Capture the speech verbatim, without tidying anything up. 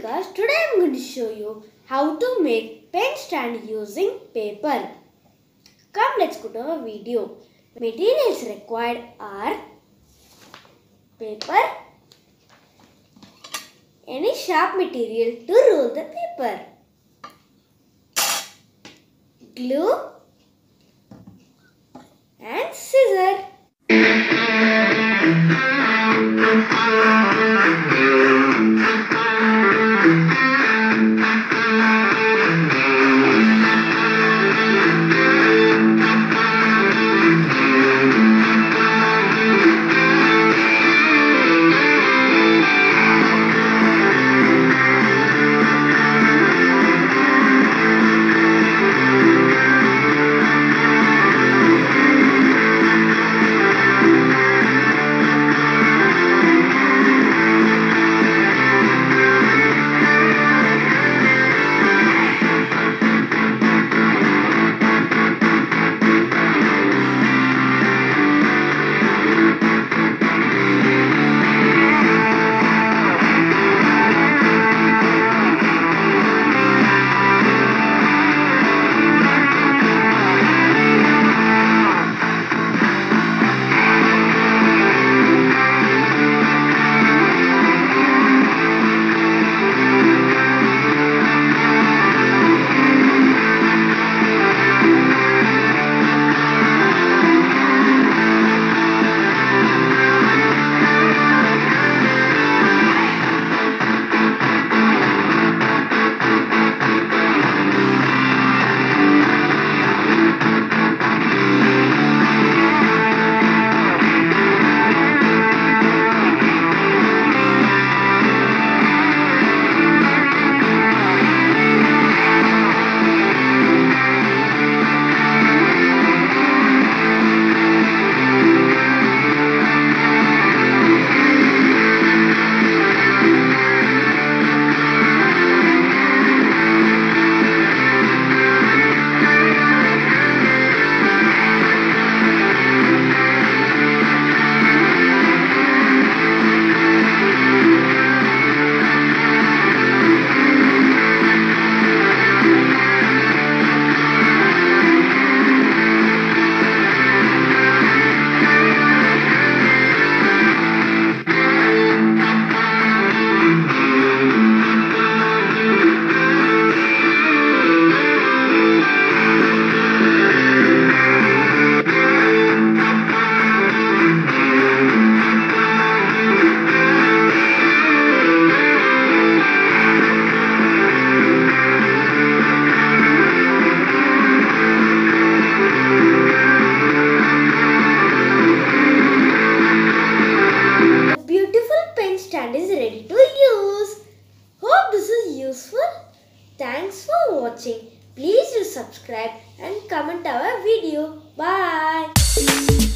Vikas. Today I am going to show you how to make pen stand using paper. Come, let's go to our video. Materials required are paper, any sharp material to roll the paper, glue and scissors. Stand is ready to use. Hope this is useful. Thanks for watching. Please do subscribe and comment our video. Bye.